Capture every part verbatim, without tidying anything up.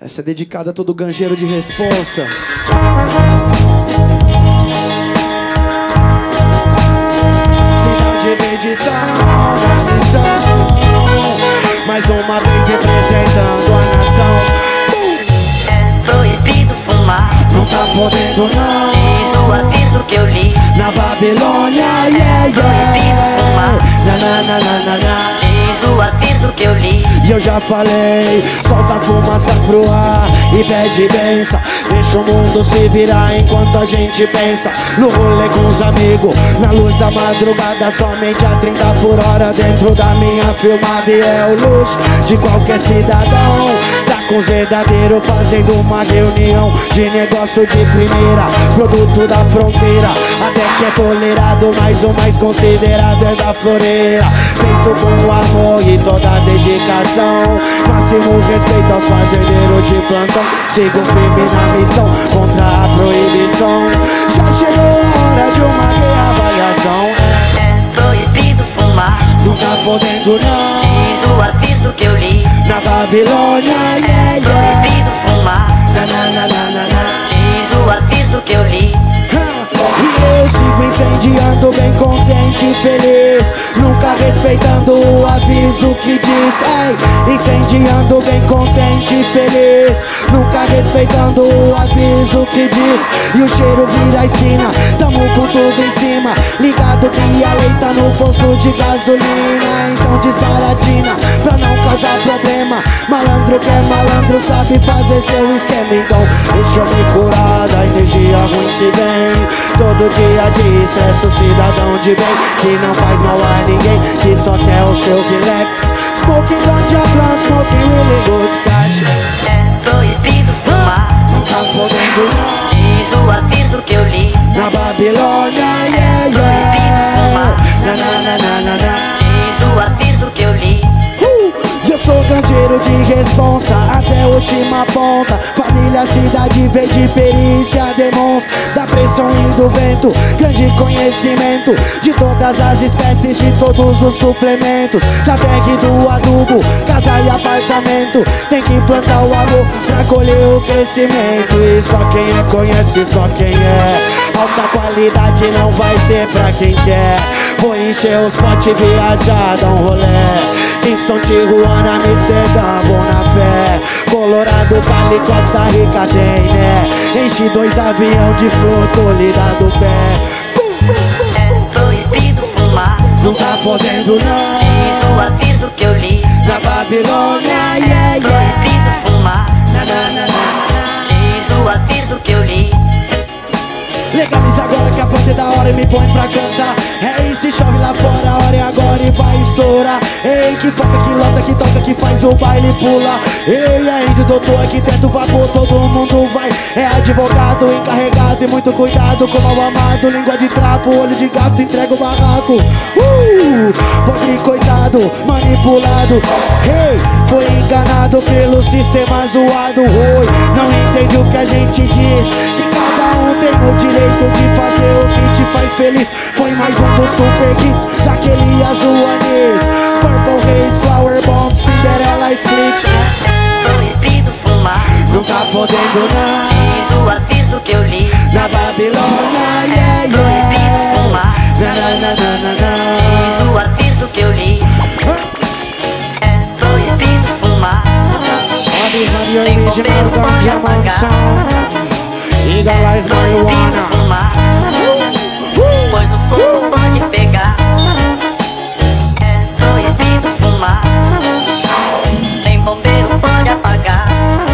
Essa é dedicada a todo ganjeiro de responsa. Cidade de edição, missão. Mais uma vez representando a nação. É proibido fumar, não tá podendo não. diz o aviso que eu li. Na Babilônia, yeah, yeah. Proibido fumar, na, na, na, na, na, na. diz o aviso que eu li. E eu já falei, solta a fumaça pro ar e pede benção. Deixa o mundo se virar enquanto a gente pensa. No rolê com os amigos, na luz da madrugada, somente a trinta por hora dentro da minha filmada. E é o luxo de qualquer cidadão, tá com os verdadeiros fazendo uma reunião de negócio de primeira, produto da fronteira. Até que é tolerado, mas o mais considerado é da floreira. Feito com amor e toda a dedicação, máximo respeito aos fazendeiros de plantão. Sigo firme na missão contra a proibição. Já chegou a hora de uma reavaliação. É proibido fumar, Não tá podendo não. diz o aviso que eu li. Na Babilônia, yeah, É yeah. proibido fumar, Na, na, na, na, na, na. diz o aviso que eu li. E eu sigo incendiando bem contente e feliz, nunca respeitando o aviso que diz. Ei, incendiando bem contente e feliz, nunca respeitando o aviso que diz. E o cheiro vira a esquina, tamo com tudo em cima, ligado que a lei tá no posto de gasolina. Então desbaratina, pra não causar problema. Malandro que é malandro sabe fazer seu esquema. Então deixa eu me curar da energia ruim que vem todo dia de estresse, o cidadão de bem que não faz mal a ninguém, que só quer o seu relax. Smoking ganja blunt, smoking really good stash. É proibido fumar, Não tá podendo não. diz o aviso que eu li. Na Babilônia, yeah, yeah. Na, na, na, na, na, na. Diz o aviso que eu li. Uh, eu sou ganjeiro de responsa até a última ponta. Família, cidade, verde, perícia demonstra da pressão e do vento, grande conhecimento de todas as espécies, de todos os suplementos, da terra e do adubo, casa e apartamento. Tem que plantar o amor pra colher o crescimento. E só quem é conhece, só quem é. Alta qualidade não vai ter pra quem quer. Vou encher os potes, viajar, dar um rolê. Kingston, Tijuana, Amsterdã, vou na fé. Colorado, Cali, Costa Rica tem, né? Enche dois avião de flor, tô ligado do pé. É proibido fumar, Não tá podendo não. diz o aviso que eu li. Na Babilônia, É yeah, yeah. proibido fumar, Na, na, na, na, na. diz o aviso que eu li. Legaliza agora que a planta é da hora e me põe pra cantar. É isso, chove lá fora, a hora é agora e vai estourar. Ei, que foca, que lota, que toca, que faz o baile pula. Ei, a índio, doutor, arquiteto, vapor, todo mundo vai. É advogado, encarregado e muito cuidado com o mal amado. Língua de trapo, olho de gato, entrega o barraco. Uh, pobre coitado, manipulado. Ei, foi enganado pelo sistema zoado. Oi, não entende o que a gente diz, que cada um tem o direito de fazer o que te faz feliz. Põe mais um dos super hits daquele azul anis. Purple Haze, Flower Bomb, Cinderella Split. É proibido fumar, Não tá podendo não. diz o aviso que eu li. Na Babilônia, yeah, É proibido yeah. fumar, Na, na, na, na, na, na. diz o aviso que eu li. É proibido fumar, Avisando your tem original bombeiro, pode ganja apagar. mansão. Legalize É proibido marijuana. fumar, pois o fogo pode pegar. É proibido fumar, tem bombeiro, pode apagar.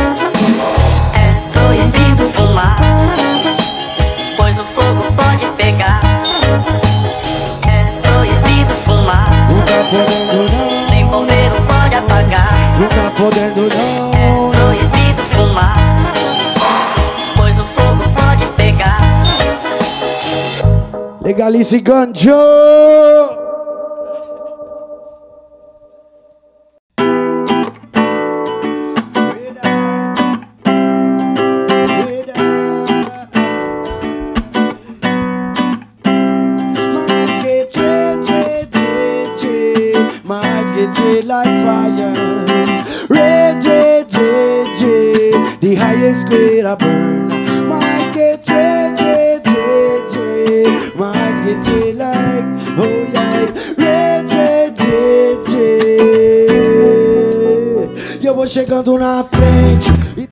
É proibido fumar, pois o fogo pode pegar. É proibido fumar, Não tá podendo não. tem bombeiro, pode apagar. Não tá podendo não. É proibido fumar, pois o fogo pode pegar. Legalize ganja. Mais que tre, tre, tre, tre. Mais que tre like fire. Red, red, red, red. the highest grade I burn. Mas get red, red, red, red. Mas get red like, oh yeah. Red, red, red, red. E eu vou chegando na frente.